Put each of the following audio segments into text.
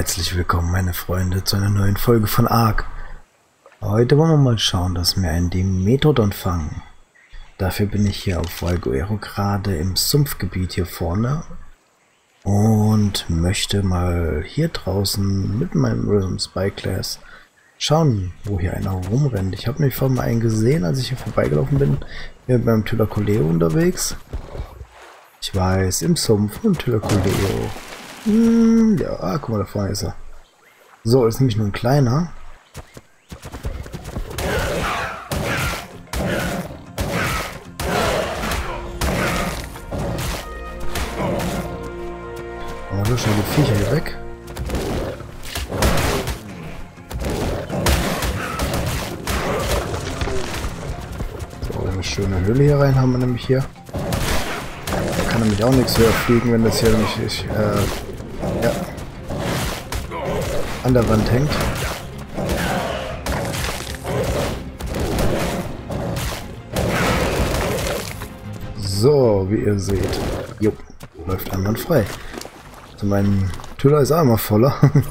Herzlich willkommen, meine Freunde, zu einer neuen Folge von Ark. Heute wollen wir mal schauen, dass wir einen Dimetrodon fangen. Dafür bin ich hier auf Valguero gerade im Sumpfgebiet hier vorne und möchte mal hier draußen mit meinem Rhythm Spyglass schauen, wo hier einer rumrennt. Ich habe nämlich vorhin mal einen gesehen, als ich hier vorbeigelaufen bin. Hier beim Thylakoleo unterwegs. Ich weiß, im Sumpf und Thylakoleo. Ja, guck mal, da vorne ist er. So, ist nämlich nur ein kleiner. Oh, du schon die Viecher hier weg. So, eine schöne Höhle hier rein haben wir nämlich hier. Da kann nämlich auch nichts höher fliegen, wenn das hier nämlich ist, ja, an der Wand hängt. So, wie ihr seht. Jo, läuft einwandfrei. Also mein Tüller ist auch immer voller. Mal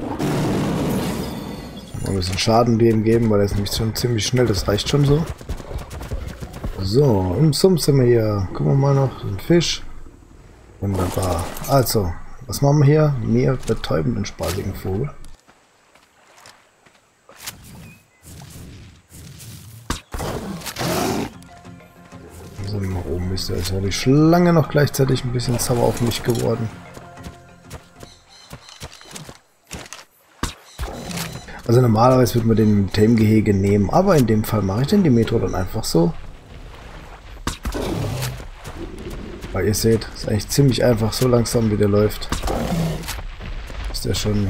ein bisschen Schaden dem geben, weil er ist nämlich schon ziemlich schnell, das reicht schon so. So, im Sumpf sind wir hier. Gucken wir mal noch, ein Fisch. Wunderbar. Also, was machen wir hier? Mehr betäubenden spaßigen Vogel. So, mal oben ist der. Ist ja die Schlange noch gleichzeitig ein bisschen sauer auf mich geworden. Also normalerweise würde man den im Tame-Gehege nehmen, aber in dem Fall mache ich den Dimetrodon einfach so. Weil ihr seht, ist eigentlich ziemlich einfach, so langsam wie der läuft. Ist der schon...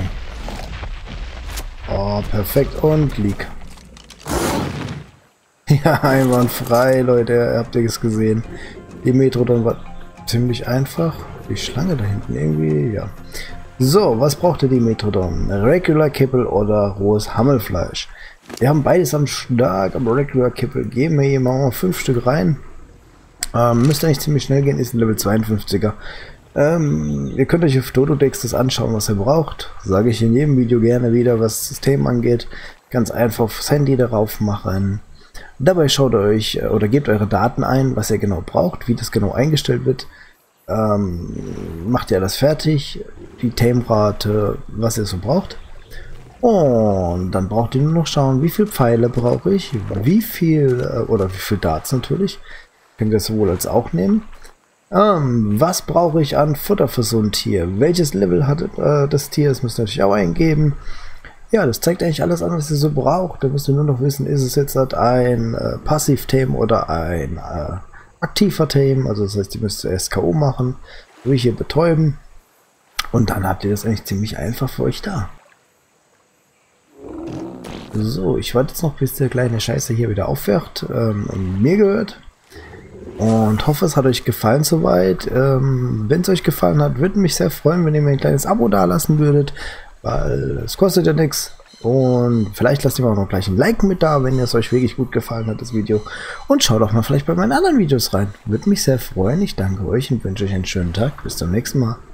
Oh, perfekt und lieg. Ja, einwandfrei, Leute, habt ihr es gesehen. Dimetrodon war ziemlich einfach. Die Schlange da hinten irgendwie, ja. So, was braucht der Dimetrodon? Regular Kippel oder rohes Hammelfleisch? Wir haben beides am Start, aber Regular Kippel geben wir hier mal 5 Stück rein. Müsste eigentlich ziemlich schnell gehen, ist ein Level 52er. Ihr könnt euch auf Dododex das anschauen, was ihr braucht. Sage ich in jedem Video gerne wieder, was das System angeht. Ganz einfach aufs Handy darauf machen. Dabei schaut ihr euch oder gebt eure Daten ein, was ihr genau braucht, wie das genau eingestellt wird. Macht ihr alles fertig, die Tame-Rate, was ihr so braucht. Und dann braucht ihr nur noch schauen, wie viele Pfeile brauche ich, wie viel, oder wie viel Darts natürlich. Könnt ihr das sowohl als auch nehmen. Was brauche ich an Futter für so ein Tier? Welches Level hat das Tier? Das müsst ihr natürlich auch eingeben. Ja, das zeigt eigentlich alles an, was ihr so braucht. Da müsst ihr nur noch wissen, ist es jetzt ein Passiv-Tame oder ein aktiver Tame. Also das heißt, ihr müsst zuerst K.O. machen, durch hier betäuben. Und dann habt ihr das eigentlich ziemlich einfach für euch da. So, ich warte jetzt noch, bis der kleine Scheiße hier wieder aufwacht und mir gehört. Und hoffe, es hat euch gefallen soweit. Wenn es euch gefallen hat, würde mich sehr freuen, wenn ihr mir ein kleines Abo da lassen würdet, weil es kostet ja nichts. Und vielleicht lasst ihr mir auch noch gleich ein Like mit da, wenn es euch wirklich gut gefallen hat, das Video. Und schaut auch mal vielleicht bei meinen anderen Videos rein. Würde mich sehr freuen. Ich danke euch und wünsche euch einen schönen Tag. Bis zum nächsten Mal.